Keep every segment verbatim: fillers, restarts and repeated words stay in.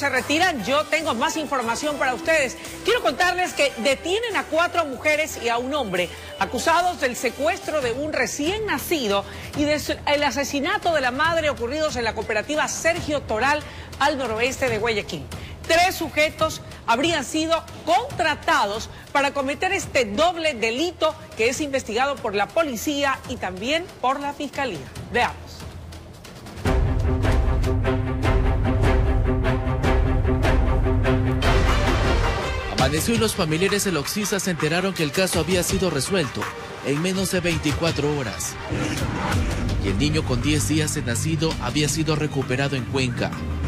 Se retiran, yo tengo más información para ustedes. Quiero contarles que detienen a cuatro mujeres y a un hombre acusados del secuestro de un recién nacido y del asesinato de la madre ocurridos en la cooperativa Sergio Toral al noroeste de Guayaquil. Tres sujetos habrían sido contratados para cometer este doble delito que es investigado por la policía y también por la fiscalía. Veamos. Amaneció y los familiares del Oxisa se enteraron que el caso había sido resuelto en menos de veinticuatro horas. Y el niño con diez días de nacido había sido recuperado en Cuenca.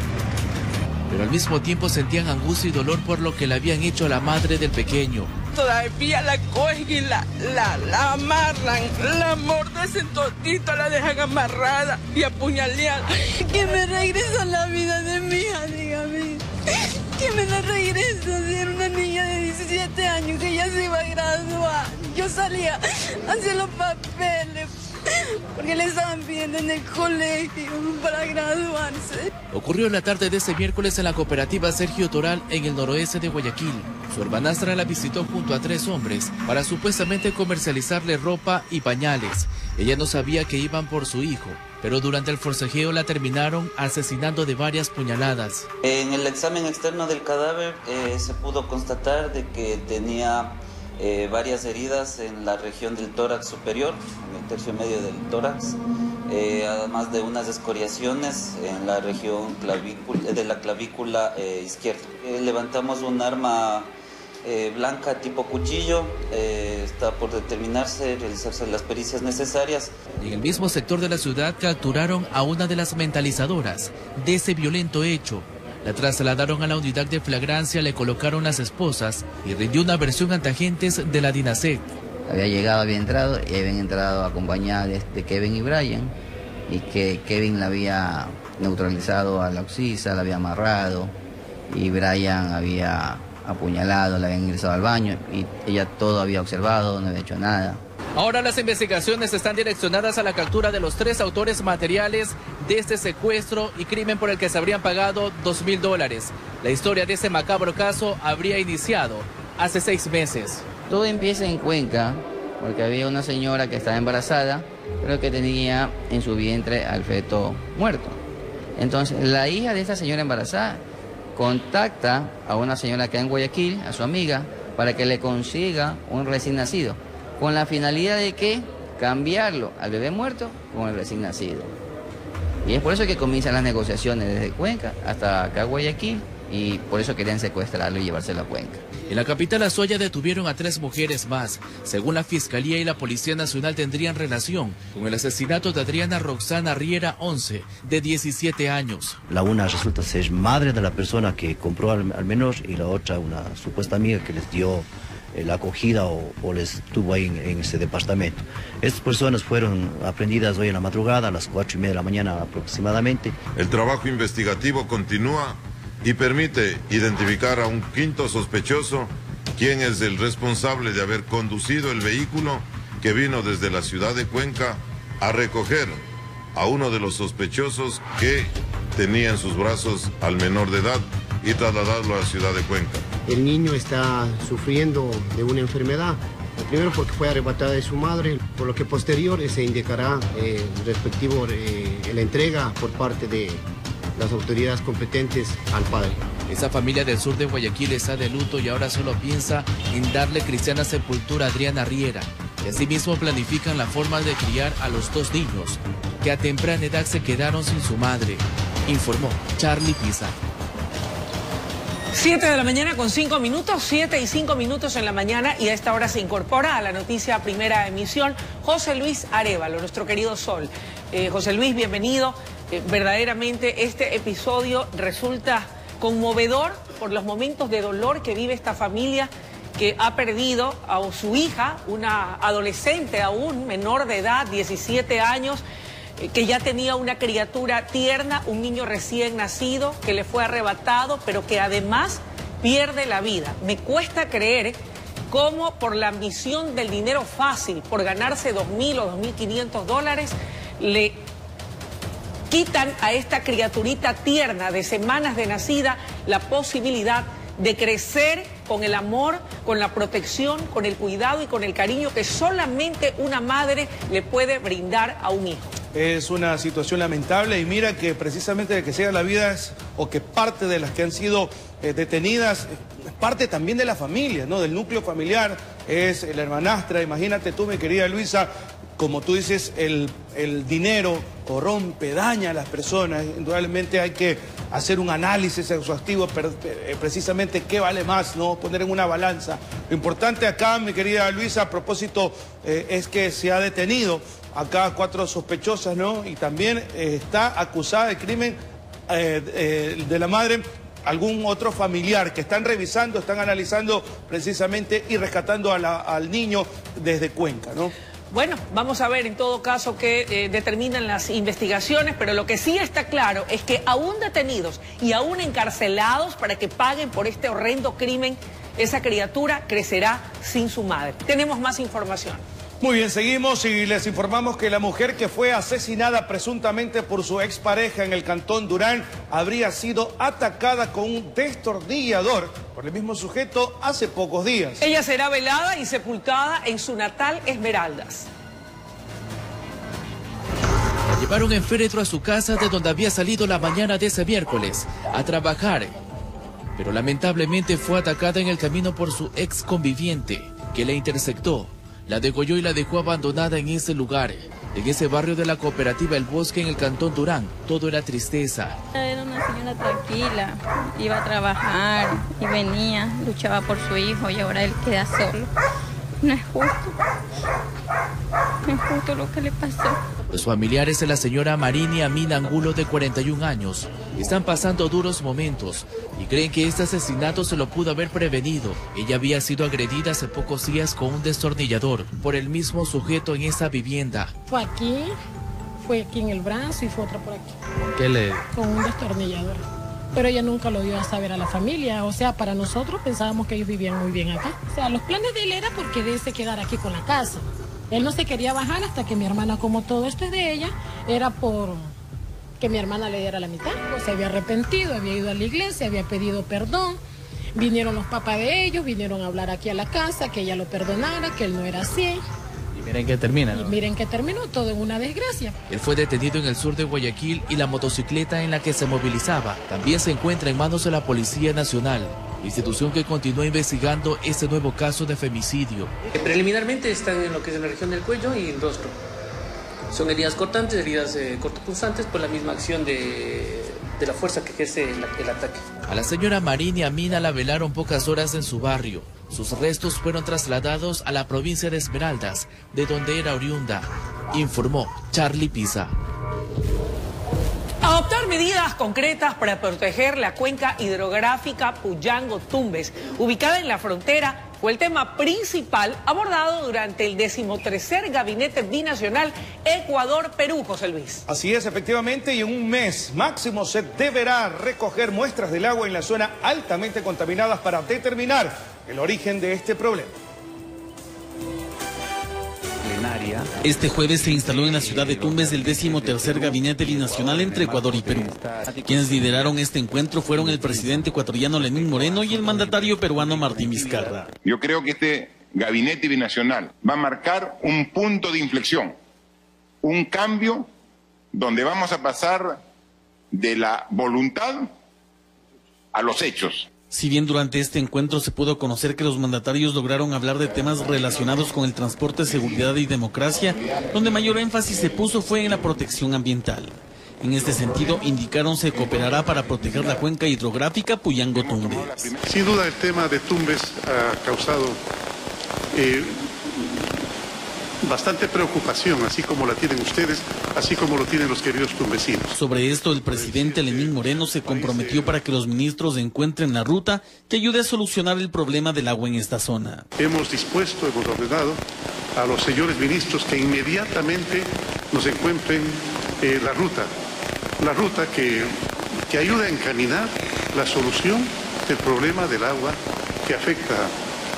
Pero al mismo tiempo sentían angustia y dolor por lo que le habían hecho a la madre del pequeño. Todavía la cogen y la, la, la amarran, la mordecen todito, la dejan amarrada y apuñaleada. Que me regresa la vida de mi hija, dígame. Que me la regresa, si era una niña de diecisiete años que ya se iba a graduar. Yo salía a hacer los papeles porque le estaban pidiendo en el colegio para graduarse. Ocurrió en la tarde de ese miércoles en la cooperativa Sergio Toral en el noroeste de Guayaquil. Su hermanastra la visitó junto a tres hombres para supuestamente comercializarle ropa y pañales. Ella no sabía que iban por su hijo, pero durante el forcejeo la terminaron asesinando de varias puñaladas. En el examen externo del cadáver eh, se pudo constatar de que tenía eh, varias heridas en la región del tórax superior, en el tercio medio del tórax, eh, además de unas escoriaciones en la región clavícula, de la clavícula eh, izquierda. Eh, levantamos un arma Eh, blanca tipo cuchillo, eh, está por determinarse, realizarse las pericias necesarias. En el mismo sector de la ciudad capturaron a una de las mentalizadoras de ese violento hecho. La trasladaron a la unidad de flagrancia, le colocaron las esposas y rindió una versión ante agentes de la DINASEC. Había llegado, había entrado y habían entrado acompañadas de, de Kevin y Brian, y que Kevin la había neutralizado a la Oxisa, la había amarrado y Brian había apuñalado, la habían ingresado al baño y ella todo había observado, no había hecho nada. Ahora las investigaciones están direccionadas a la captura de los tres autores materiales de este secuestro y crimen por el que se habrían pagado dos mil dólares. La historia de este macabro caso habría iniciado hace seis meses. Todo empieza en Cuenca porque había una señora que estaba embarazada, pero que tenía en su vientre al feto muerto. Entonces la hija de esta señora embarazada contacta a una señora que está en Guayaquil, a su amiga, para que le consiga un recién nacido, con la finalidad de que cambiarlo al bebé muerto con el recién nacido. Y es por eso que comienzan las negociaciones desde Cuenca hasta acá Guayaquil, y por eso querían secuestrarlo y llevárselo a Cuenca. En la capital Azuaya detuvieron a tres mujeres más. Según la Fiscalía y la Policía Nacional tendrían relación con el asesinato de Adriana Roxana Riera Once, de diecisiete años. La una resulta ser madre de la persona que compró al, al menor y la otra una supuesta amiga que les dio eh, la acogida o, o les tuvo ahí en, en ese departamento. Estas personas fueron aprendidas hoy en la madrugada, a las cuatro y media de la mañana aproximadamente. El trabajo investigativo continúa y permite identificar a un quinto sospechoso, quien es el responsable de haber conducido el vehículo que vino desde la ciudad de Cuenca a recoger a uno de los sospechosos que tenía en sus brazos al menor de edad y trasladarlo a la ciudad de Cuenca. El niño está sufriendo de una enfermedad, primero porque fue arrebatada de su madre, por lo que posterior se indicará eh, respectivo eh, la entrega por parte de las autoridades competentes al padre. Esa familia del sur de Guayaquil está de luto y ahora solo piensa en darle cristiana sepultura a Adriana Riera. Y asimismo planifican la forma de criar a los dos niños que a temprana edad se quedaron sin su madre, informó Charlie Pisa. Siete de la mañana con cinco minutos, siete y cinco minutos en la mañana, y a esta hora se incorpora a la noticia Primera Emisión José Luis Arévalo, nuestro querido Sol. Eh, José Luis, bienvenido. Eh, verdaderamente este episodio resulta conmovedor por los momentos de dolor que vive esta familia que ha perdido a su hija, una adolescente aún, menor de edad, diecisiete años, eh, que ya tenía una criatura tierna, un niño recién nacido que le fue arrebatado, pero que además pierde la vida. Me cuesta creer cómo por la ambición del dinero fácil, por ganarse dos mil o dos mil quinientos dólares, le quitan a esta criaturita tierna de semanas de nacida la posibilidad de crecer con el amor, con la protección, con el cuidado y con el cariño que solamente una madre le puede brindar a un hijo. Es una situación lamentable y mira que precisamente de que sea la vida es, o que parte de las que han sido eh, detenidas, es parte también de la familia, ¿no? Del núcleo familiar, es la hermanastra. Imagínate tú, mi querida Luisa, como tú dices, el, el dinero corrompe, daña a las personas. Indudablemente hay que hacer un análisis exhaustivo, precisamente qué vale más, ¿no? Poner en una balanza. Lo importante acá, mi querida Luisa, a propósito, eh, es que se ha detenido acá cuatro sospechosas, ¿no? Y también eh, está acusada de crimen eh, eh, de la madre algún otro familiar que están revisando, están analizando precisamente y rescatando a la, al niño desde Cuenca, ¿no? Bueno, vamos a ver en todo caso qué eh, determinan las investigaciones, pero lo que sí está claro es que aún detenidos y aún encarcelados para que paguen por este horrendo crimen, esa criatura crecerá sin su madre. Tenemos más información. Muy bien, seguimos y les informamos que la mujer que fue asesinada presuntamente por su expareja en el cantón Durán habría sido atacada con un destornillador por el mismo sujeto hace pocos días. Ella será velada y sepultada en su natal Esmeraldas. La llevaron en féretro a su casa de donde había salido la mañana de ese miércoles a trabajar, pero lamentablemente fue atacada en el camino por su ex conviviente, que la interceptó, la degolló y la dejó abandonada en ese lugar, en ese barrio de la cooperativa El Bosque en el cantón Durán. Todo era tristeza. Era una señora tranquila, iba a trabajar y venía, luchaba por su hijo y ahora él queda solo. No es justo, no es justo lo que le pasó. Los familiares de la señora Marini Amina Angulo, de cuarenta y un años, están pasando duros momentos y creen que este asesinato se lo pudo haber prevenido. Ella había sido agredida hace pocos días con un destornillador por el mismo sujeto en esa vivienda. Fue aquí, fue aquí en el brazo y fue otra por aquí. ¿Qué le...? Con un destornillador. Pero ella nunca lo dio a saber a la familia. O sea, para nosotros pensábamos que ellos vivían muy bien acá. O sea, los planes de él era porque de se quedar aquí con la casa. Él no se quería bajar hasta que mi hermana, como todo esto es de ella, era por que mi hermana le diera la mitad. Pues se había arrepentido, había ido a la iglesia, había pedido perdón. Vinieron los papás de ellos, vinieron a hablar aquí a la casa, que ella lo perdonara, que él no era así. Y miren que termina, ¿no? Y miren que terminó todo en una desgracia. Él fue detenido en el sur de Guayaquil y la motocicleta en la que se movilizaba también se encuentra en manos de la Policía Nacional, institución que continúa investigando este nuevo caso de femicidio. Preliminarmente están en lo que es en la región del cuello y el rostro. Son heridas cortantes, heridas eh, cortopunzantes por la misma acción de, de la fuerza que ejerce el, el ataque. A la señora Marini Amina la velaron pocas horas en su barrio. Sus restos fueron trasladados a la provincia de Esmeraldas, de donde era oriunda, informó Charlie Pisa. Adoptar medidas concretas para proteger la cuenca hidrográfica Puyango-Tumbes, ubicada en la frontera, fue el tema principal abordado durante el decimotercer Gabinete Binacional Ecuador-Perú, José Luis. Así es, efectivamente, y en un mes máximo se deberá recoger muestras del agua en la zona altamente contaminadas para determinar el origen de este problema. Este jueves se instaló en la ciudad de Tumbes el décimo tercer gabinete binacional entre Ecuador y Perú. Quienes lideraron este encuentro fueron el presidente ecuatoriano Lenín Moreno y el mandatario peruano Martín Vizcarra. Yo creo que este gabinete binacional va a marcar un punto de inflexión, un cambio donde vamos a pasar de la voluntad a los hechos. Si bien durante este encuentro se pudo conocer que los mandatarios lograron hablar de temas relacionados con el transporte, seguridad y democracia, donde mayor énfasis se puso fue en la protección ambiental. En este sentido, indicaron se cooperará para proteger la cuenca hidrográfica Puyango-Tumbes. Sin duda el tema de Tumbes ha causado eh, bastante preocupación, así como la tienen ustedes, así como lo tienen los queridos tumbesinos. Sobre esto, el presidente Lenín Moreno se comprometió para que los ministros encuentren la ruta que ayude a solucionar el problema del agua en esta zona. Hemos dispuesto, hemos ordenado a los señores ministros que inmediatamente nos encuentren eh, la ruta, la ruta que, que ayude a encaminar la solución del problema del agua que afecta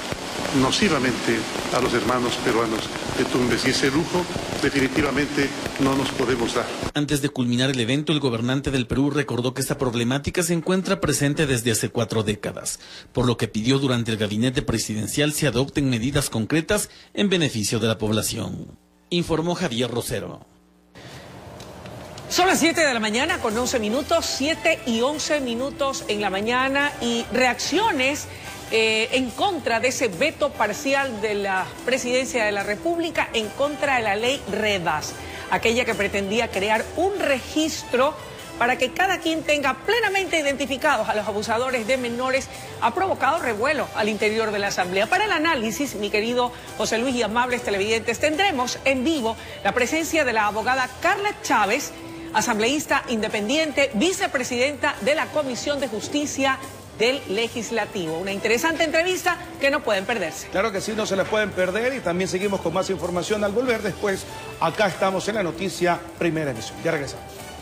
nocivamente a los hermanos peruanos de Tumbes, y ese lujo definitivamente no nos podemos dar. Antes de culminar el evento, el gobernante del Perú recordó que esta problemática se encuentra presente desde hace cuatro décadas, por lo que pidió durante el gabinete presidencial se adopten medidas concretas en beneficio de la población. Informó Javier Rosero. Son las siete de la mañana con once minutos, siete y once minutos en la mañana, y reacciones eh, en contra de ese veto parcial de la Presidencia de la República en contra de la ley Revas, aquella que pretendía crear un registro para que cada quien tenga plenamente identificados a los abusadores de menores, ha provocado revuelo al interior de la Asamblea. Para el análisis, mi querido José Luis y amables televidentes, tendremos en vivo la presencia de la abogada Carla Chávez, asambleísta independiente, vicepresidenta de la Comisión de Justicia del Legislativo. Una interesante entrevista que no pueden perderse. Claro que sí, no se la pueden perder, y también seguimos con más información al volver. Después, acá estamos en la noticia Primera Emisión. Ya regresamos.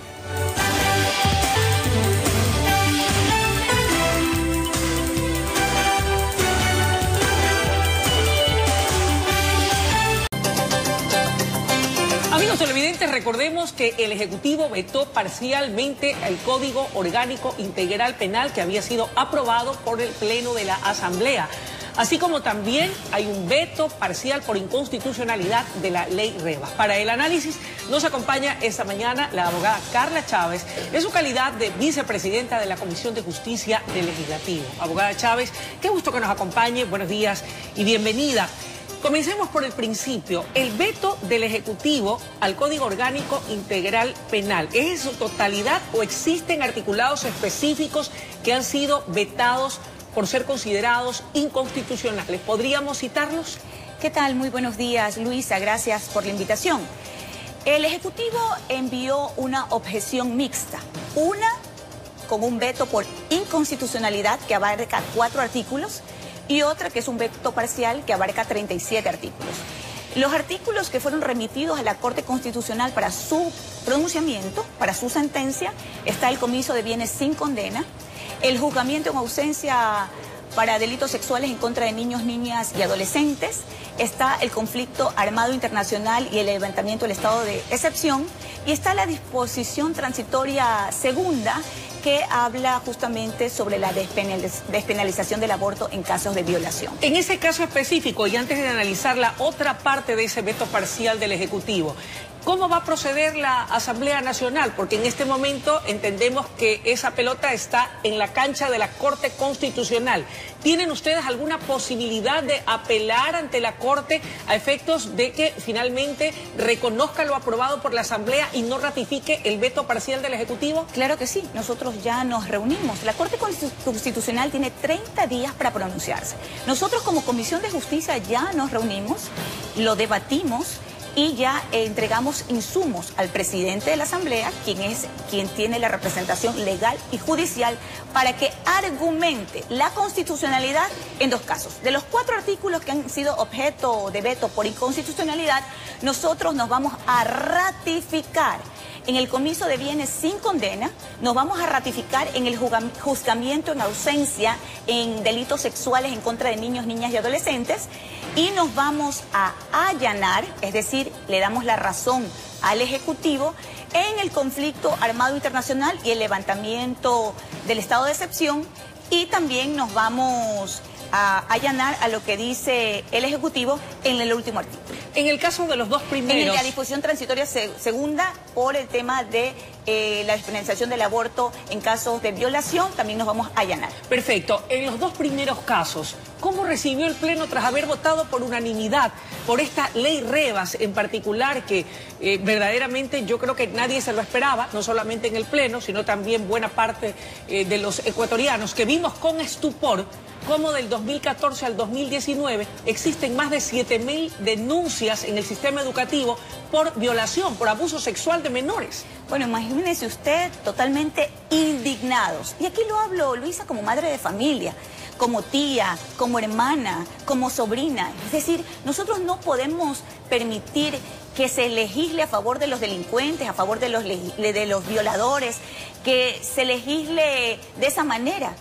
Amigos televidentes, recordemos que el Ejecutivo vetó parcialmente el Código Orgánico Integral Penal que había sido aprobado por el Pleno de la Asamblea. Así como también hay un veto parcial por inconstitucionalidad de la ley Revas. Para el análisis nos acompaña esta mañana la abogada Carla Chávez, en su calidad de vicepresidenta de la Comisión de Justicia del Legislativo. Abogada Chávez, qué gusto que nos acompañe, buenos días y bienvenida. Comencemos por el principio. El veto del Ejecutivo al Código Orgánico Integral Penal, ¿es en su totalidad o existen articulados específicos que han sido vetados por ser considerados inconstitucionales? ¿Podríamos citarlos? ¿Qué tal? Muy buenos días, Luisa. Gracias por la invitación. El Ejecutivo envió una objeción mixta. Una con un veto por inconstitucionalidad que abarca cuatro artículos, y otra que es un veto parcial que abarca treinta y siete artículos. Los artículos que fueron remitidos a la Corte Constitucional para su pronunciamiento, para su sentencia, está el comiso de bienes sin condena, el juzgamiento en ausencia para delitos sexuales en contra de niños, niñas y adolescentes, está el conflicto armado internacional y el levantamiento del estado de excepción, y está la disposición transitoria segunda, que habla justamente sobre la despenalización del aborto en casos de violación. En ese caso específico, y antes de analizar la otra parte de ese veto parcial del Ejecutivo, ¿cómo va a proceder la Asamblea Nacional? Porque en este momento entendemos que esa pelota está en la cancha de la Corte Constitucional. ¿Tienen ustedes alguna posibilidad de apelar ante la Corte a efectos de que finalmente reconozca lo aprobado por la Asamblea y no ratifique el veto parcial del Ejecutivo? Claro que sí, nosotros ya nos reunimos. La Corte Constitucional tiene treinta días para pronunciarse. Nosotros como Comisión de Justicia ya nos reunimos, lo debatimos, y ya eh, entregamos insumos al presidente de la Asamblea, quien es quien tiene la representación legal y judicial, para que argumente la constitucionalidad en dos casos. De los cuatro artículos que han sido objeto de veto por inconstitucionalidad, nosotros nos vamos a ratificar en el comiso de bienes sin condena, nos vamos a ratificar en el juzgamiento en ausencia en delitos sexuales en contra de niños, niñas y adolescentes, y nos vamos a allanar, es decir, le damos la razón al Ejecutivo en el conflicto armado internacional y el levantamiento del estado de excepción, y también nos vamos a allanar a lo que dice el Ejecutivo en el último artículo. En el caso de los dos primeros... En la disposición transitoria se, segunda, por el tema de eh, la despenalización del aborto en casos de violación, también nos vamos a allanar. Perfecto. En los dos primeros casos, ¿cómo recibió el Pleno tras haber votado por unanimidad por esta ley Revas en particular, que eh, verdaderamente yo creo que nadie se lo esperaba, no solamente en el Pleno, sino también buena parte eh, de los ecuatorianos, que vimos con estupor cómo del dos mil catorce al dos mil diecinueve existen más de siete mil denuncias en el sistema educativo por violación, por abuso sexual de menores? Bueno, imagínese usted, totalmente indignados. Y aquí lo hablo, Luisa, como madre de familia, como tía, como hermana, como sobrina. Es decir, nosotros no podemos permitir que se legisle a favor de los delincuentes, a favor de los, de los violadores, que se legisle de esa manera.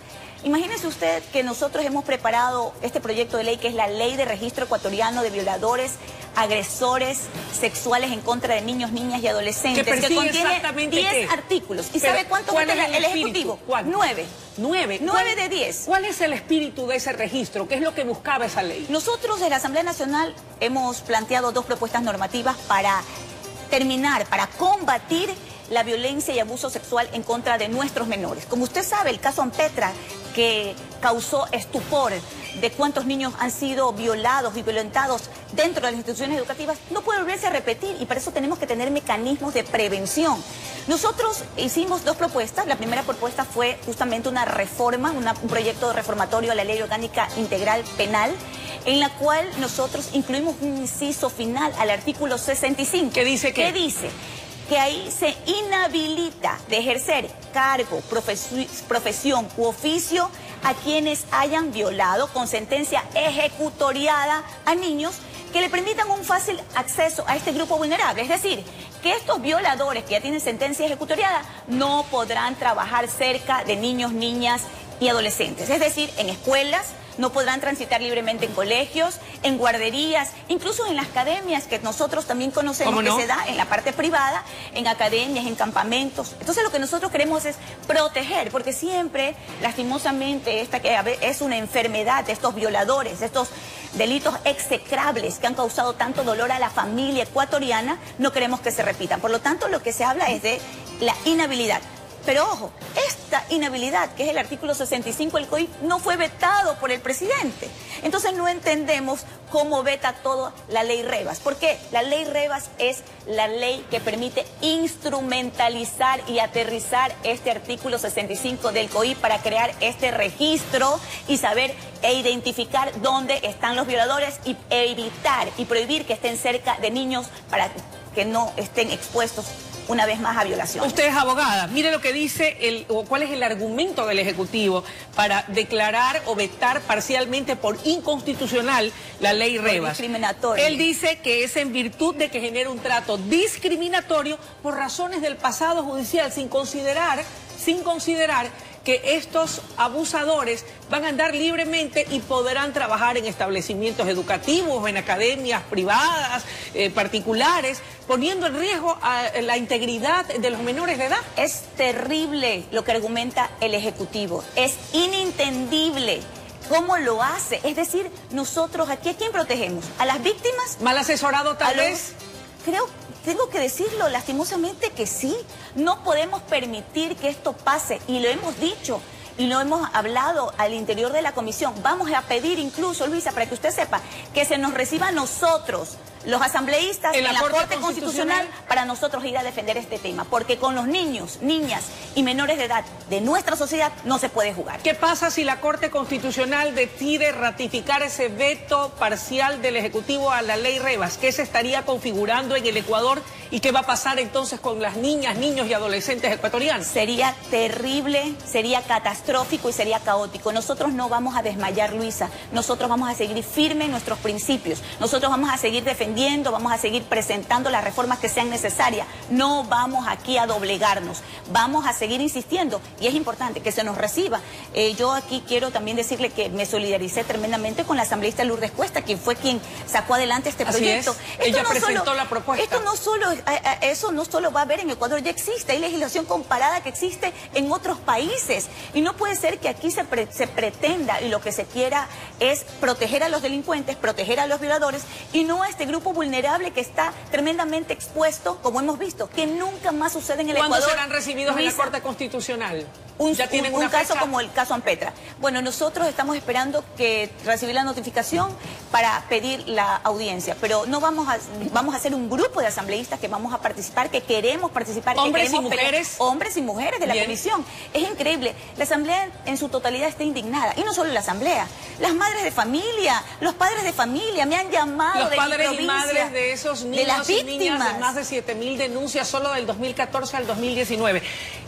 Imagínese usted que nosotros hemos preparado este proyecto de ley, que es la Ley de Registro Ecuatoriano de Violadores, Agresores Sexuales en contra de niños, niñas y adolescentes, que, que contiene diez artículos. ¿Y sabe cuánto ¿cuál vota es el, el Ejecutivo? ¿Cuál? Nueve. Nueve. Nueve de diez. ¿Cuál es el espíritu de ese registro? ¿Qué es lo que buscaba esa ley? Nosotros de la Asamblea Nacional hemos planteado dos propuestas normativas para terminar, para combatir la violencia y abuso sexual en contra de nuestros menores. Como usted sabe, el caso Ampetra, que causó estupor de cuántos niños han sido violados y violentados dentro de las instituciones educativas, no puede volverse a repetir, y para eso tenemos que tener mecanismos de prevención. Nosotros hicimos dos propuestas. La primera propuesta fue justamente una reforma, una, un proyecto reformatorio a la Ley Orgánica Integral Penal, en la cual nosotros incluimos un inciso final al artículo sesenta y cinco. ¿Qué dice qué? ¿Qué dice? Que ahí se inhabilita de ejercer cargo, profesión u oficio a quienes hayan violado con sentencia ejecutoriada a niños que le permitan un fácil acceso a este grupo vulnerable. Es decir, que estos violadores que ya tienen sentencia ejecutoriada no podrán trabajar cerca de niños, niñas y adolescentes. Es decir, en escuelas, no podrán transitar libremente en colegios, en guarderías, incluso en las academias que nosotros también conocemos que no? se da en la parte privada, en academias, en campamentos. Entonces lo que nosotros queremos es proteger, porque siempre, lastimosamente, esta que es una enfermedad de estos violadores, de estos delitos execrables que han causado tanto dolor a la familia ecuatoriana, no queremos que se repitan. Por lo tanto, lo que se habla es de la inhabilidad. Pero ojo, esta inhabilidad, que es el artículo sesenta y cinco del C O I P, no fue vetado por el presidente. Entonces no entendemos cómo veta todo la ley Revas. ¿Por qué? La ley Revas es la ley que permite instrumentalizar y aterrizar este artículo sesenta y cinco del C O I P para crear este registro y saber e identificar dónde están los violadores y evitar y prohibir que estén cerca de niños para que no estén expuestos una vez más a violación. Usted es abogada. Mire lo que dice, el, o cuál es el argumento del Ejecutivo para declarar o vetar parcialmente por inconstitucional la ley Revas. Discriminatorio. Él dice que es en virtud de que genera un trato discriminatorio por razones del pasado judicial, sin considerar, sin considerar que estos abusadores van a andar libremente y podrán trabajar en establecimientos educativos, en academias privadas, eh, particulares, poniendo en riesgo a la integridad de los menores de edad. Es terrible lo que argumenta el Ejecutivo, es inintendible cómo lo hace. Es decir, nosotros aquí, ¿a quién protegemos? ¿A las víctimas? ¿Mal asesorado tal vez? Creo Tengo que decirlo lastimosamente que sí. No podemos permitir que esto pase, y lo hemos dicho y lo hemos hablado al interior de la comisión. Vamos a pedir incluso, Luisa, para que usted sepa, que se nos reciba a nosotros, los asambleístas, en la, en la Corte, Corte Constitucional, Constitucional, para nosotros ir a defender este tema. Porque con los niños, niñas y menores de edad de nuestra sociedad no se puede jugar. ¿Qué pasa si la Corte Constitucional decide ratificar ese veto parcial del Ejecutivo a la ley Revas? ¿Qué se estaría configurando en el Ecuador y qué va a pasar entonces con las niñas, niños y adolescentes ecuatorianos? Sería terrible, sería catastrófico y sería caótico. Nosotros no vamos a desmayar, Luisa. Nosotros vamos a seguir firmes en nuestros principios. Nosotros vamos a seguir defendiendo, vamos a seguir presentando las reformas que sean necesarias. No vamos aquí a doblegarnos, vamos a seguir insistiendo, y es importante que se nos reciba. Eh, yo aquí quiero también decirle que me solidaricé tremendamente con la asambleísta Lourdes Cuesta, quien fue quien sacó adelante este Así proyecto. Es. Ella no presentó solo, la propuesta. Esto no solo, eso no solo va a haber en Ecuador, ya existe, hay legislación comparada que existe en otros países, y no puede ser que aquí se, pre, se pretenda y lo que se quiera es proteger a los delincuentes, proteger a los violadores, y no a este grupo vulnerable que está tremendamente expuesto, como hemos visto, que nunca más sucede en el Ecuador. ¿Cuándo Ecuador? serán recibidos Luisa, en la Corte Constitucional? Un, ¿Ya tienen un, una un caso fecha? como el caso Ampetra. Bueno, nosotros estamos esperando que recibir la notificación para pedir la audiencia, pero no vamos a vamos a hacer un grupo de asambleístas que vamos a participar, que queremos participar, hombres que queremos y mujeres, pelear, hombres y mujeres de la Bien. comisión. Es increíble. La asamblea en su totalidad está indignada, y no solo la asamblea, las madres de familia, los padres de familia me han llamado los de padres mi y madres de esos niños de las y niñas, víctimas. de más de siete mil denuncias solo del dos mil catorce al dos mil diecinueve.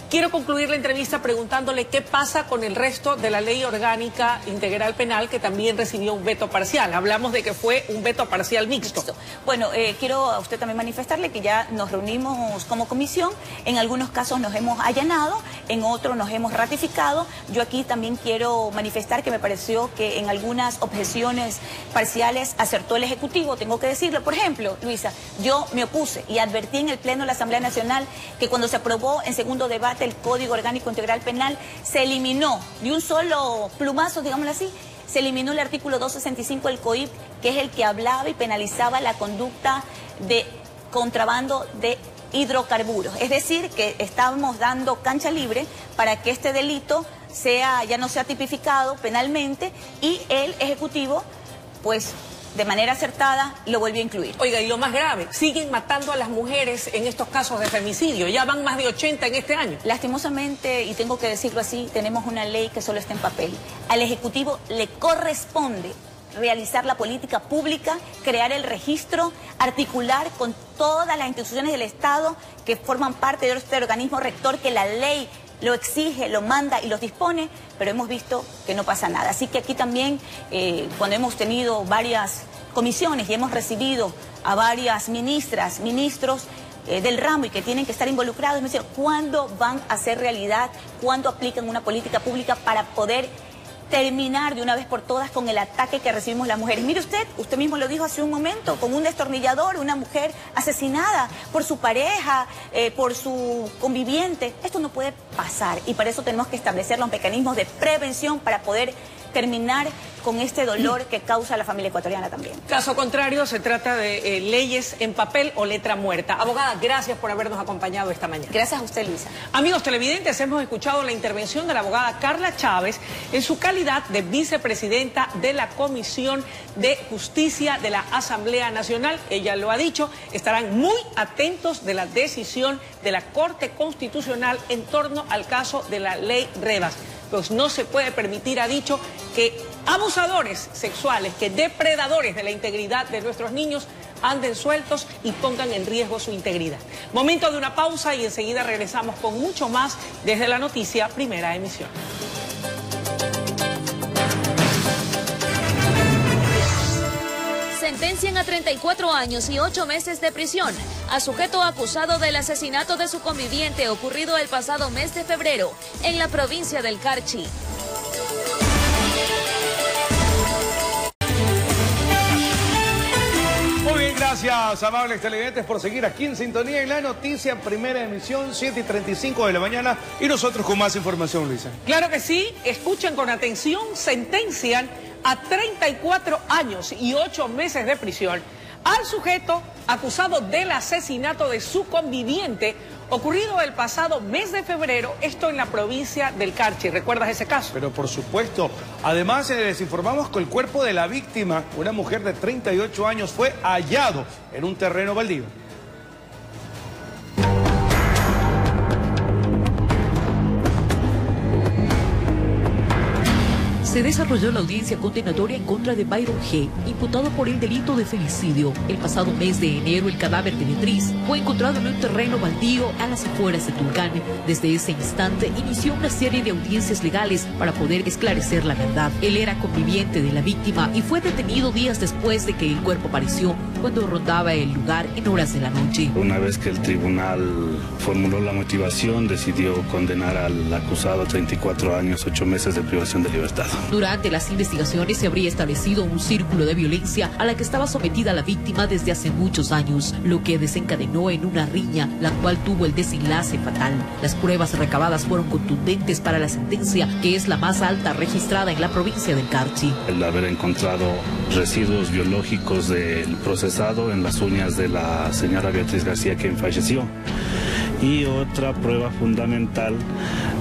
Quiero concluir la entrevista preguntándole qué pasa con el resto de la Ley Orgánica Integral Penal, que también recibió un veto parcial. Hablamos de que fue un veto parcial mixto. mixto. Bueno, eh, quiero a usted también manifestarle que ya nos reunimos como comisión. En algunos casos nos hemos allanado, en otros nos hemos ratificado. Yo aquí también quiero manifestar que me pareció que en algunas objeciones parciales acertó el Ejecutivo. Tengo que decirlo. Por ejemplo, Luisa, yo me opuse y advertí en el Pleno de la Asamblea Nacional que cuando se aprobó en segundo debate el Código Orgánico Integral Penal, se eliminó de un solo plumazo, digámoslo así, se eliminó el artículo doscientos sesenta y cinco del C O I P, que es el que hablaba y penalizaba la conducta de contrabando de hidrocarburos. Es decir, que estábamos dando cancha libre para que este delito sea, ya no sea tipificado penalmente, y el Ejecutivo, pues, de manera acertada, lo volvió a incluir. Oiga, y lo más grave, siguen matando a las mujeres en estos casos de femicidio. Ya van más de ochenta en este año. Lastimosamente, y tengo que decirlo así, tenemos una ley que solo está en papel. Al Ejecutivo le corresponde realizar la política pública, crear el registro, articular con todas las instituciones del Estado que forman parte de este organismo rector que la ley lo exige, lo manda y los dispone, pero hemos visto que no pasa nada. Así que aquí también, eh, cuando hemos tenido varias comisiones y hemos recibido a varias ministras, ministros eh, del ramo y que tienen que estar involucrados, me dicen, ¿cuándo van a hacer realidad? ¿Cuándo aplican una política pública para poder terminar de una vez por todas con el ataque que recibimos las mujeres? Mire usted, usted mismo lo dijo hace un momento, con un destornillador, una mujer asesinada por su pareja, eh, por su conviviente. Esto no puede pasar y para eso tenemos que establecer los mecanismos de prevención para poder terminar con este dolor que causa a la familia ecuatoriana también. Caso contrario, se trata de eh, leyes en papel o letra muerta. Abogada, gracias por habernos acompañado esta mañana. Gracias a usted, Luisa. Amigos televidentes, hemos escuchado la intervención de la abogada Carla Chávez en su calidad de vicepresidenta de la Comisión de Justicia de la Asamblea Nacional. Ella lo ha dicho, estarán muy atentos de la decisión de la Corte Constitucional en torno al caso de la ley Revas. Pues no se puede permitir, ha dicho, que abusadores sexuales, que depredadores de la integridad de nuestros niños anden sueltos y pongan en riesgo su integridad. Momento de una pausa y enseguida regresamos con mucho más desde la noticia Primera Emisión. Sentencian a treinta y cuatro años y ocho meses de prisión a sujeto acusado del asesinato de su conviviente ocurrido el pasado mes de febrero en la provincia del Carchi. Muy bien, gracias, amables televidentes, por seguir aquí en sintonía en la noticia Primera Emisión, siete y treinta y cinco de la mañana, y nosotros con más información, Luisa. Claro que sí, escuchen con atención, sentencian a treinta y cuatro años y ocho meses de prisión al sujeto acusado del asesinato de su conviviente ocurrido el pasado mes de febrero, esto en la provincia del Carchi. ¿Recuerdas ese caso? Pero por supuesto. Además, les informamos que el cuerpo de la víctima, una mujer de treinta y ocho años, fue hallado en un terreno baldío. Se desarrolló la audiencia condenatoria en contra de Byron G., imputado por el delito de femicidio. El pasado mes de enero, el cadáver de Beatriz fue encontrado en un terreno baldío a las afueras de Tulcán. Desde ese instante inició una serie de audiencias legales para poder esclarecer la verdad. Él era conviviente de la víctima y fue detenido días después de que el cuerpo apareció cuando rondaba el lugar en horas de la noche. Una vez que el tribunal formuló la motivación, decidió condenar al acusado a treinta y cuatro años, ocho meses de privación de libertad. Durante las investigaciones se habría establecido un círculo de violencia a la que estaba sometida la víctima desde hace muchos años, lo que desencadenó en una riña, la cual tuvo el desenlace fatal. Las pruebas recabadas fueron contundentes para la sentencia, que es la más alta registrada en la provincia del Carchi. El haber encontrado residuos biológicos del procesado en las uñas de la señora Beatriz García, quien falleció. Y otra prueba fundamental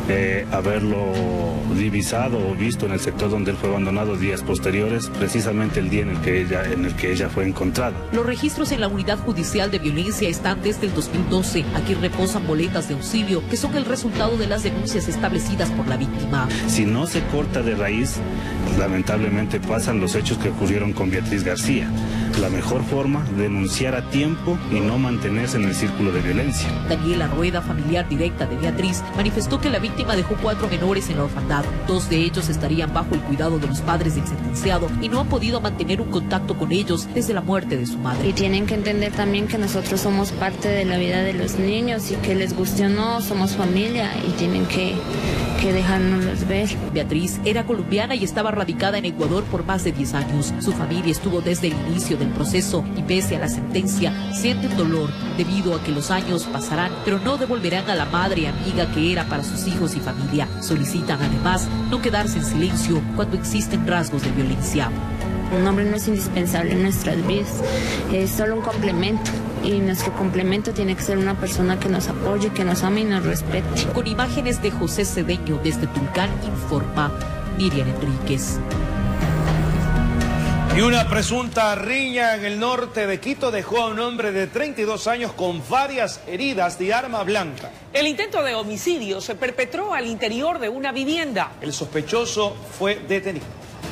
eh, haberlo divisado o visto en el sector donde él fue abandonado días posteriores, precisamente el día en el que ella, en el que ella fue encontrada. Los registros en la Unidad Judicial de Violencia están desde el dos mil doce. Aquí reposan boletas de auxilio que son el resultado de las denuncias establecidas por la víctima. Si no se corta de raíz, lamentablemente pasan los hechos que ocurrieron con Beatriz García. La mejor forma, denunciar a tiempo y no mantenerse en el círculo de violencia. Daniela Rueda, familiar directa de Beatriz, manifestó que la víctima dejó cuatro menores en la orfandad. Dos de ellos estarían bajo el cuidado de los padres del sentenciado y no han podido mantener un contacto con ellos desde la muerte de su madre. Y tienen que entender también que nosotros somos parte de la vida de los niños y que les guste o no, somos familia y tienen que, que dejárnoslos ver. Beatriz era colombiana y estaba radicada en Ecuador por más de diez años. Su familia estuvo desde el inicio del proceso y pese a la sentencia sienten dolor debido a que los años pasarán, pero no devolverán a la madre y amiga que era para sus hijos y familia. Solicitan además no quedarse en silencio cuando existen rasgos de violencia. Un hombre no es indispensable en nuestras vidas, es solo un complemento y nuestro complemento tiene que ser una persona que nos apoye, que nos ame y nos respete. Con imágenes de José Cedeño desde Tulcán, informa Miriam Enríquez. Y una presunta riña en el norte de Quito dejó a un hombre de treinta y dos años con varias heridas de arma blanca. El intento de homicidio se perpetró al interior de una vivienda. El sospechoso fue detenido.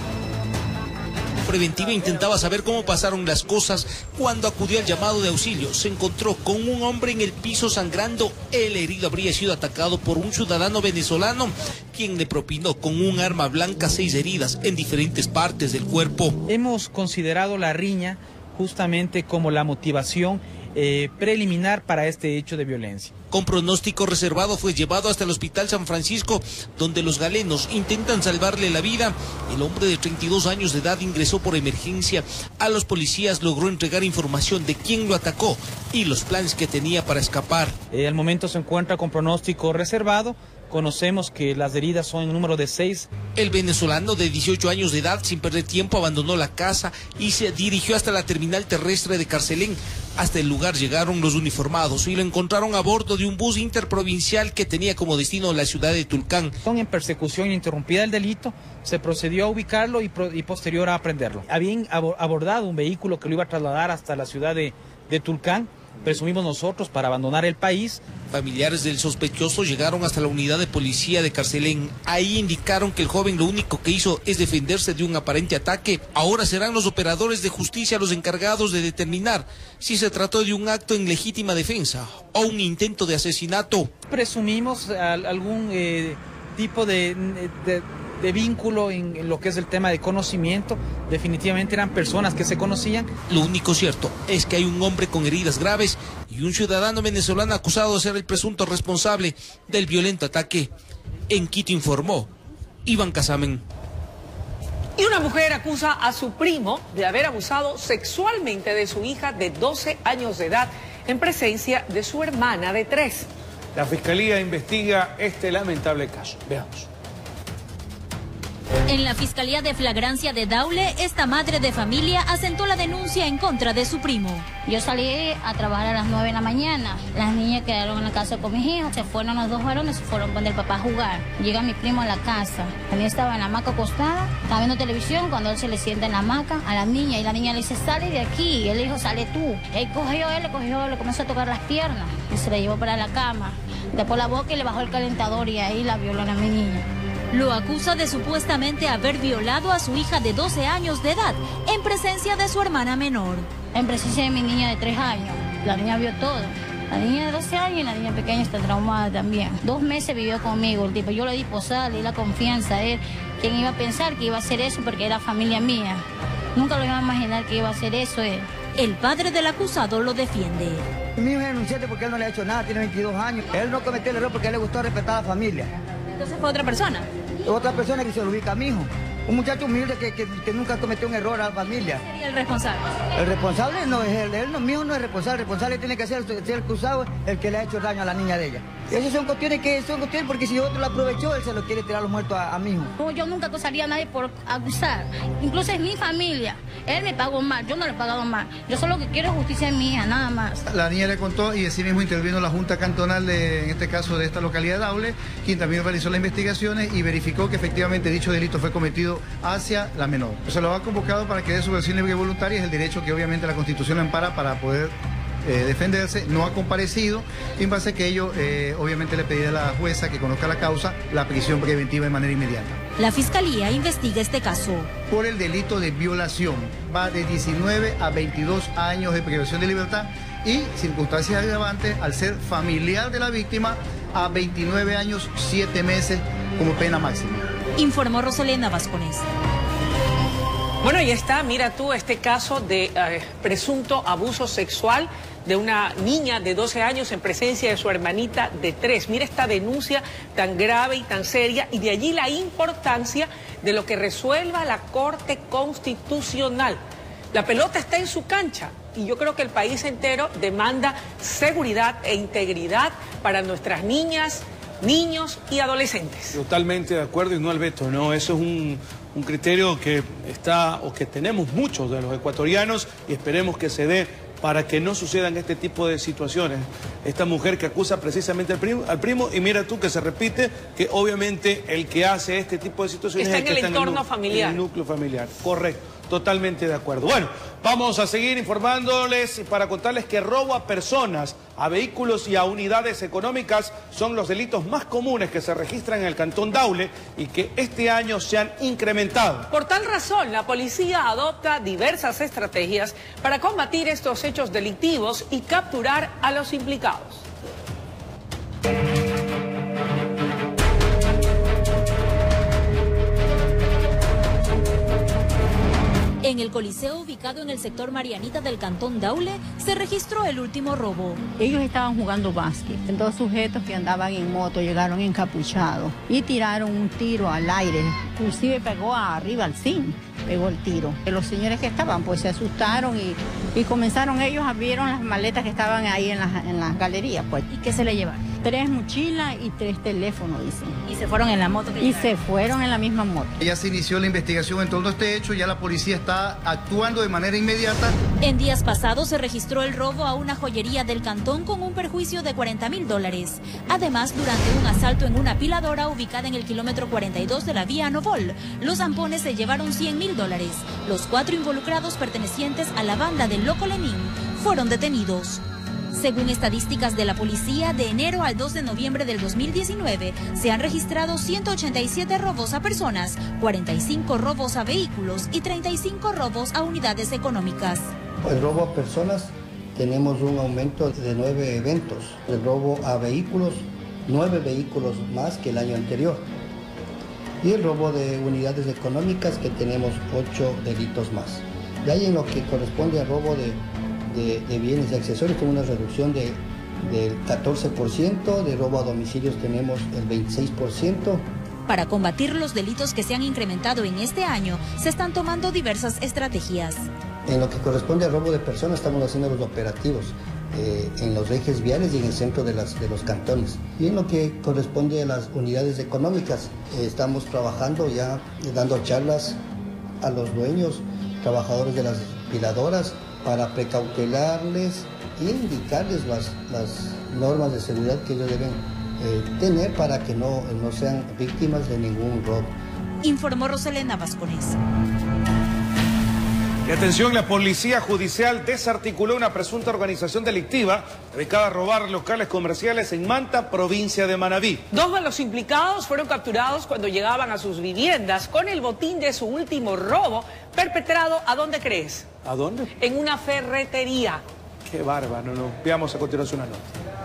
Preventiva intentaba saber cómo pasaron las cosas cuando acudió al llamado de auxilio. Se encontró con un hombre en el piso sangrando. El herido habría sido atacado por un ciudadano venezolano, quien le propinó con un arma blanca seis heridas en diferentes partes del cuerpo. Hemos considerado la riña justamente como la motivación eh, preliminar para este hecho de violencia. Con pronóstico reservado fue llevado hasta el Hospital San Francisco, donde los galenos intentan salvarle la vida. El hombre de treinta y dos años de edad ingresó por emergencia. A los policías logró entregar información de quién lo atacó y los planes que tenía para escapar. Eh, al momento se encuentra con pronóstico reservado. Conocemos que las heridas son en número de seis. El venezolano de dieciocho años de edad, sin perder tiempo, abandonó la casa y se dirigió hasta la terminal terrestre de Carcelén. Hasta el lugar llegaron los uniformados y lo encontraron a bordo de un bus interprovincial que tenía como destino la ciudad de Tulcán. En persecución ininterrumpida del delito, se procedió a ubicarlo y, pro, y posterior a aprehenderlo. Habían abordado un vehículo que lo iba a trasladar hasta la ciudad de, de Tulcán, presumimos nosotros, para abandonar el país. Familiares del sospechoso llegaron hasta la unidad de policía de Carcelén. Ahí indicaron que el joven lo único que hizo es defenderse de un aparente ataque. Ahora serán los operadores de justicia los encargados de determinar si se trató de un acto en legítima defensa o un intento de asesinato. Presumimos algún eh, tipo de... de... de vínculo en, en lo que es el tema de conocimiento. Definitivamente eran personas que se conocían. Lo único cierto es que hay un hombre con heridas graves y un ciudadano venezolano acusado de ser el presunto responsable del violento ataque. En Quito informó Iván Casamen. Y una mujer acusa a su primo de haber abusado sexualmente de su hija de doce años de edad en presencia de su hermana de tres. La Fiscalía investiga este lamentable caso. Veamos. En la Fiscalía de Flagrancia de Daule, esta madre de familia asentó la denuncia en contra de su primo. Yo salí a trabajar a las nueve de la mañana. Las niñas quedaron en la casa con mis hijos. Se fueron los dos varones, se fueron con el papá a jugar. Llega mi primo a la casa. La niña estaba en la hamaca acostada, estaba viendo televisión. Cuando él se le sienta en la hamaca a la niña, y la niña le dice, sale de aquí. Y él le dijo, sale tú. Él cogió, él le cogió, le comenzó a tocar las piernas y se la llevó para la cama. Después la boca y le bajó el calentador y ahí la violó a mi niña. Lo acusa de supuestamente haber violado a su hija de doce años de edad en presencia de su hermana menor. En presencia de mi niña de tres años. La niña vio todo. La niña de doce años y la niña pequeña está traumada también. Dos meses vivió conmigo el tipo. Yo le di posada, le di la confianza a él. ¿Quién iba a pensar que iba a hacer eso? Porque era familia mía. Nunca lo iba a imaginar que iba a hacer eso él. El padre del acusado lo defiende. Mi hijo es denunciante porque él no le ha hecho nada, tiene veintidós años. Él no cometió el error porque a él le gustó respetar a la familia. Entonces fue otra persona. Otra persona que se lo ubica a mi hijo. Un muchacho humilde que, que, que nunca cometió un error a la familia. ¿Quién sería el responsable? El responsable no es él, él no, mi hijo no es responsable. El responsable tiene que ser, ser el acusado, el que le ha hecho daño a la niña de ella. Esas son cuestiones que son cuestiones porque si otro lo aprovechó, él se lo quiere tirar los muertos a, a mi hijo. No, yo nunca acusaría a nadie por acusar. Incluso es mi familia. Él me pagó más, yo no le he pagado más. Yo solo que quiero es justicia en mi hija, nada más. La niña le contó y así mismo intervino la Junta Cantonal, de, en este caso de esta localidad de Daule, quien también realizó las investigaciones y verificó que efectivamente dicho delito fue cometido hacia la menor. Se lo ha convocado para que dé su versión libre y voluntaria, es el derecho que obviamente la Constitución ampara para poder Eh, defenderse. No ha comparecido y en base a que ello eh, obviamente le pedirá a la jueza que conozca la causa la prisión preventiva de manera inmediata. La Fiscalía investiga este caso. Por el delito de violación va de diecinueve a veintidós años de privación de libertad y circunstancias agravantes al ser familiar de la víctima a veintinueve años siete meses como pena máxima. Informó Roselena Vascones. Bueno, y está, mira tú, este caso de eh, presunto abuso sexual de una niña de doce años en presencia de su hermanita de tres. Mira esta denuncia tan grave y tan seria, y de allí la importancia de lo que resuelva la Corte Constitucional. La pelota está en su cancha y yo creo que el país entero demanda seguridad e integridad para nuestras niñas, niños y adolescentes. Totalmente de acuerdo, y no al veto, no, eso es un, un criterio que está, o que tenemos muchos de los ecuatorianos, y esperemos que se dé para que no sucedan este tipo de situaciones. Esta mujer que acusa precisamente al primo, al primo y mira tú que se repite que obviamente el que hace este tipo de situaciones está es el en que el está entorno en el, familiar. en el núcleo familiar, correcto. Totalmente de acuerdo. Bueno, vamos a seguir informándoles para contarles que robo a personas, a vehículos y a unidades económicas son los delitos más comunes que se registran en el Cantón Daule y que este año se han incrementado. Por tal razón, la policía adopta diversas estrategias para combatir estos hechos delictivos y capturar a los implicados. En el Coliseo ubicado en el sector Marianita del Cantón Daule se registró el último robo. Ellos estaban jugando básquet. Dos sujetos que andaban en moto llegaron encapuchados y tiraron un tiro al aire. Inclusive pegó arriba al zinc, pegó el tiro. Los señores que estaban pues se asustaron y, y comenzaron, ellos abrieron las maletas que estaban ahí en las, en las galerías. Pues. ¿Y qué se le llevaron? Tres mochilas y tres teléfonos, dicen. ¿Y se fueron en la moto? Que y se fueron en la misma moto. Ya se inició la investigación en torno a este hecho, ya la policía está actuando de manera inmediata. En días pasados se registró el robo a una joyería del cantón con un perjuicio de cuarenta mil dólares. Además, durante un asalto en una apiladora ubicada en el kilómetro cuarenta y dos de la vía Novol, los zampones se llevaron cien mil dólares. Los cuatro involucrados pertenecientes a la banda del Loco Lenín fueron detenidos. Según estadísticas de la policía, de enero al dos de noviembre del dos mil diecinueve se han registrado ciento ochenta y siete robos a personas, cuarenta y cinco robos a vehículos y treinta y cinco robos a unidades económicas. El robo a personas tenemos un aumento de nueve eventos. El robo a vehículos, nueve vehículos más que el año anterior. Y el robo de unidades económicas, que tenemos ocho delitos más. De ahí en lo que corresponde al robo de De, de bienes y accesorios con una reducción de, del catorce por ciento, de robo a domicilios tenemos el veintiséis por ciento. Para combatir los delitos que se han incrementado en este año, se están tomando diversas estrategias. En lo que corresponde al robo de personas, estamos haciendo los operativos eh, en los ejes viales y en el centro de, las, de los cantones. Y en lo que corresponde a las unidades económicas, eh, estamos trabajando ya, eh, dando charlas a los dueños, trabajadores de las apiladoras, para precautelarles e indicarles las, las normas de seguridad que ellos deben eh, tener para que no, no sean víctimas de ningún robo. Informó Roselena Vascones. Y atención, la Policía Judicial desarticuló una presunta organización delictiva dedicada a robar locales comerciales en Manta, provincia de Manabí. Dos de los implicados fueron capturados cuando llegaban a sus viviendas con el botín de su último robo, perpetrado, ¿a dónde crees? ¿A dónde? En una ferretería. Qué bárbaro, no. Veamos a continuación una nota.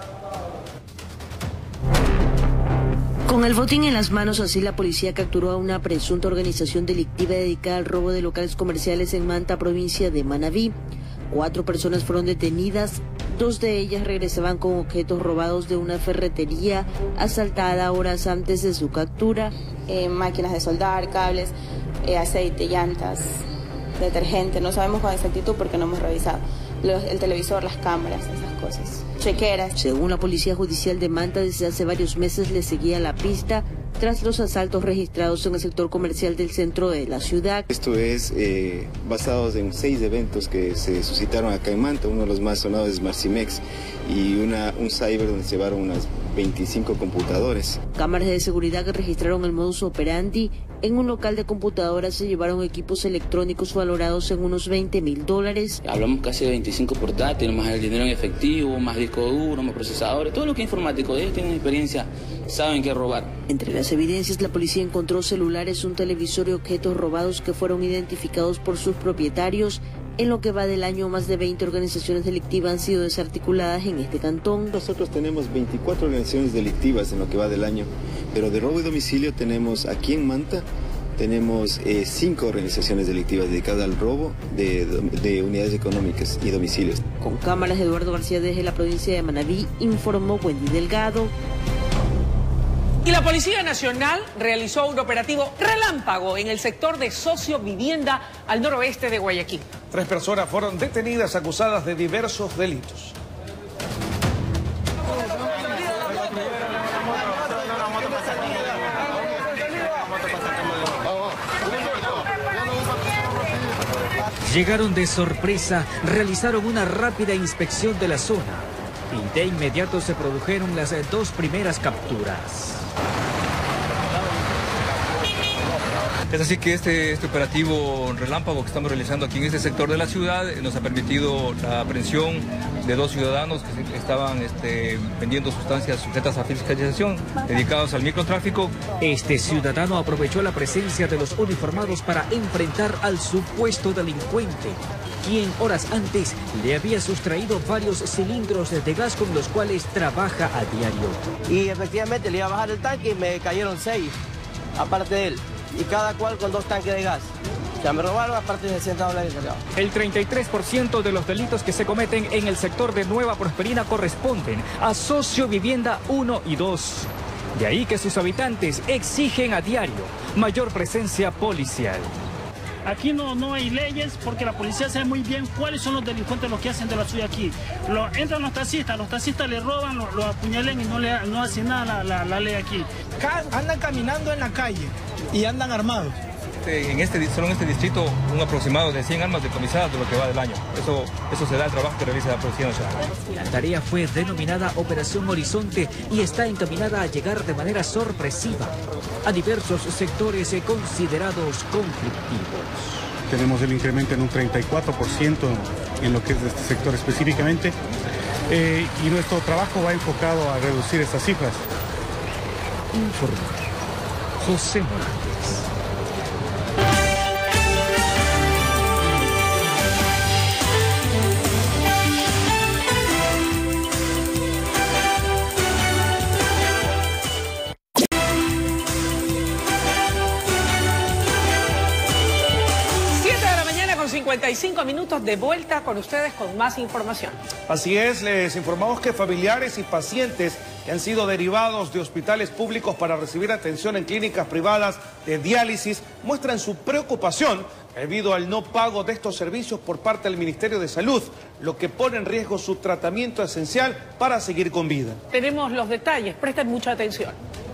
Con el botín en las manos, así la policía capturó a una presunta organización delictiva dedicada al robo de locales comerciales en Manta, provincia de Manabí. Cuatro personas fueron detenidas, dos de ellas regresaban con objetos robados de una ferretería asaltada horas antes de su captura. Eh, máquinas de soldar, cables, eh, aceite, llantas, detergente, no sabemos con exactitud porque no hemos revisado. Los, el televisor, las cámaras, esas cosas. Chequeras. Según la Policía Judicial de Manta, desde hace varios meses le seguía la pista tras los asaltos registrados en el sector comercial del centro de la ciudad. Esto es eh, basado en seis eventos que se suscitaron acá en Manta. Uno de los más sonados es Marcimex y una, un cyber donde se llevaron unas veinticinco computadores. Cámaras de seguridad que registraron el modus operandi. En un local de computadoras se llevaron equipos electrónicos valorados en unos veinte mil dólares. Hablamos casi de veinticinco portátiles, más el dinero en efectivo, más disco duro, más procesadores, todo lo que es informático. Ellos tienen experiencia, saben qué robar. Entre las evidencias, la policía encontró celulares, un televisor y objetos robados que fueron identificados por sus propietarios. En lo que va del año, más de veinte organizaciones delictivas han sido desarticuladas en este cantón. Nosotros tenemos veinticuatro organizaciones delictivas en lo que va del año, pero de robo y domicilio tenemos aquí en Manta, tenemos eh, cinco organizaciones delictivas dedicadas al robo de, de unidades económicas y domicilios. Con cámaras, Eduardo García desde la provincia de Manabí, informó Wendy Delgado. Y la Policía Nacional realizó un operativo relámpago en el sector de sociovivienda al noroeste de Guayaquil. Tres personas fueron detenidas acusadas de diversos delitos. Llegaron de sorpresa, realizaron una rápida inspección de la zona y de inmediato se produjeron las dos primeras capturas. Es así que este, este operativo relámpago que estamos realizando aquí en este sector de la ciudad nos ha permitido la aprehensión de dos ciudadanos que estaban este, vendiendo sustancias sujetas a fiscalización dedicados al microtráfico. Este ciudadano aprovechó la presencia de los uniformados para enfrentar al supuesto delincuente, quien horas antes le había sustraído varios cilindros de gas con los cuales trabaja a diario. Y efectivamente le iba a bajar el tanque y me cayeron seis, aparte de él. Y cada cual con dos tanques de gas. O sea, me robaron aparte de sesenta dólares. El treinta y tres por ciento de los delitos que se cometen en el sector de Nueva Prosperina corresponden a sociovivienda uno y dos. De ahí que sus habitantes exigen a diario mayor presencia policial. Aquí no, no hay leyes porque la policía sabe muy bien cuáles son los delincuentes los que hacen de la suya aquí. Lo, entran los taxistas, los taxistas le roban, lo, lo apuñalan y no, le, no hacen nada la, la, la ley aquí. Andan caminando en la calle y andan armados. En este, solo en este distrito un aproximado de cien armas decomisadas de lo que va del año. Eso, eso será el trabajo que realiza la Policía Nacional. La tarea fue denominada Operación Horizonte y está encaminada a llegar de manera sorpresiva a diversos sectores considerados conflictivos. Tenemos el incremento en un treinta y cuatro por ciento en lo que es de este sector específicamente eh, y nuestro trabajo va enfocado a reducir estas cifras. Informa José Morales. cincuenta y cinco minutos de vuelta con ustedes con más información. Así es, les informamos que familiares y pacientes que han sido derivados de hospitales públicos para recibir atención en clínicas privadas de diálisis muestran su preocupación debido al no pago de estos servicios por parte del Ministerio de Salud, lo que pone en riesgo su tratamiento esencial para seguir con vida. Tenemos los detalles, presten mucha atención.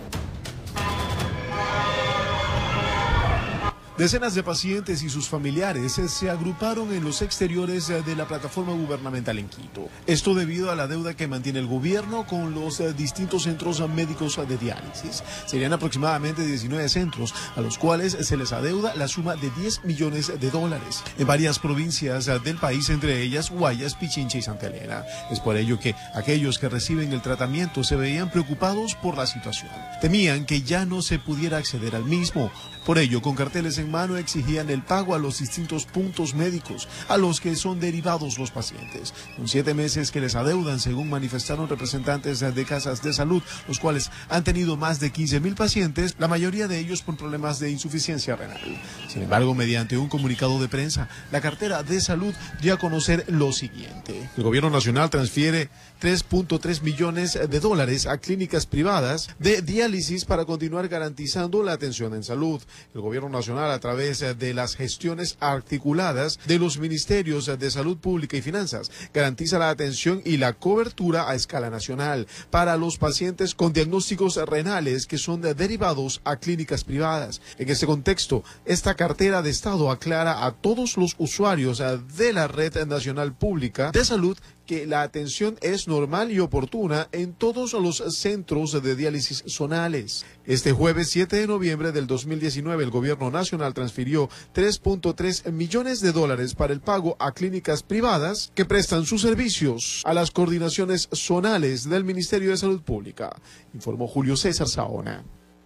Decenas de pacientes y sus familiares se agruparon en los exteriores de la plataforma gubernamental en Quito. Esto debido a la deuda que mantiene el gobierno con los distintos centros médicos de diálisis. Serían aproximadamente diecinueve centros a los cuales se les adeuda la suma de diez millones de dólares en varias provincias del país, entre ellas Guayas, Pichincha y Santa Elena. Es por ello que aquellos que reciben el tratamiento se veían preocupados por la situación. Temían que ya no se pudiera acceder al mismo. Por ello, con carteles en mano exigían el pago a los distintos puntos médicos a los que son derivados los pacientes. Con siete meses que les adeudan, según manifestaron representantes de casas de salud, los cuales han tenido más de quince mil pacientes, la mayoría de ellos por problemas de insuficiencia renal. Sin embargo, mediante un comunicado de prensa, la cartera de salud dio a conocer lo siguiente. El gobierno nacional transfiere tres punto tres millones de dólares a clínicas privadas de diálisis para continuar garantizando la atención en salud. El gobierno nacional, a través de las gestiones articuladas de los ministerios de Salud Pública y Finanzas, garantiza la atención y la cobertura a escala nacional para los pacientes con diagnósticos renales que son derivados a clínicas privadas. En este contexto, esta cartera de Estado aclara a todos los usuarios de la Red Nacional Pública de Salud que la atención es normal y oportuna en todos los centros de diálisis zonales. Este jueves siete de noviembre del dos mil diecinueve, el gobierno nacional transfirió tres punto tres millones de dólares para el pago a clínicas privadas que prestan sus servicios a las coordinaciones zonales del Ministerio de Salud Pública, informó Julio César Saona.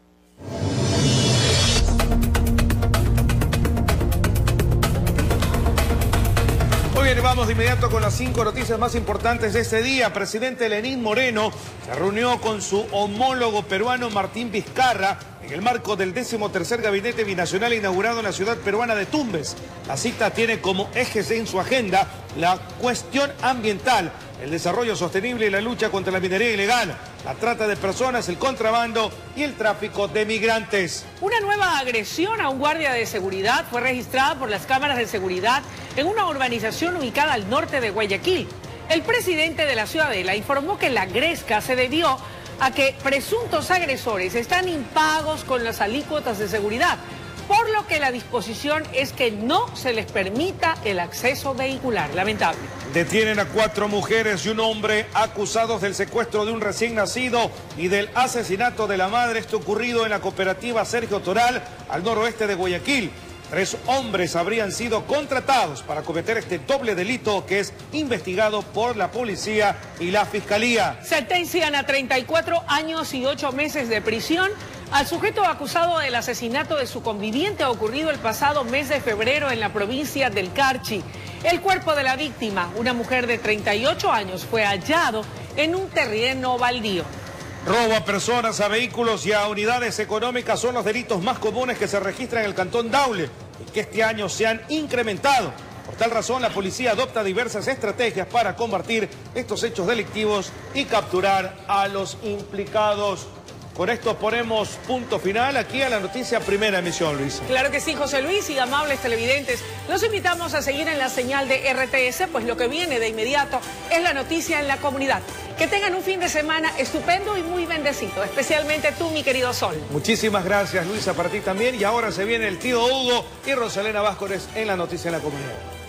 Muy bien, vamos de inmediato con las cinco noticias más importantes de este día. Presidente Lenín Moreno se reunió con su homólogo peruano Martín Vizcarra en el marco del décimo tercer Gabinete Binacional inaugurado en la ciudad peruana de Tumbes. La cita tiene como ejes en su agenda la cuestión ambiental, el desarrollo sostenible y la lucha contra la minería ilegal, la trata de personas, el contrabando y el tráfico de migrantes. Una nueva agresión a un guardia de seguridad fue registrada por las cámaras de seguridad en una urbanización ubicada al norte de Guayaquil. El presidente de la Ciudadela informó que la gresca se debió a que presuntos agresores están impagos con las alícuotas de seguridad, por lo que la disposición es que no se les permita el acceso vehicular. Lamentable. Detienen a cuatro mujeres y un hombre acusados del secuestro de un recién nacido y del asesinato de la madre. Esto ocurrido en la cooperativa Sergio Toral, al noroeste de Guayaquil. Tres hombres habrían sido contratados para cometer este doble delito que es investigado por la policía y la fiscalía. Sentencian a treinta y cuatro años y ocho meses de prisión al sujeto acusado del asesinato de su conviviente ocurrido el pasado mes de febrero en la provincia del Carchi. El cuerpo de la víctima, una mujer de treinta y ocho años, fue hallado en un terreno baldío. Robo a personas, a vehículos y a unidades económicas son los delitos más comunes que se registran en el Cantón Daule y que este año se han incrementado. Por tal razón, la policía adopta diversas estrategias para combatir estos hechos delictivos y capturar a los implicados. Con esto ponemos punto final aquí a la noticia Primera Emisión, Luisa. Claro que sí, José Luis, y amables televidentes, los invitamos a seguir en la señal de R T S, pues lo que viene de inmediato es la noticia en la comunidad. Que tengan un fin de semana estupendo y muy bendecido, especialmente tú, mi querido Sol. Muchísimas gracias, Luisa, para ti también. Y ahora se viene el tío Hugo y Rosalena Vázquez en la noticia en la comunidad.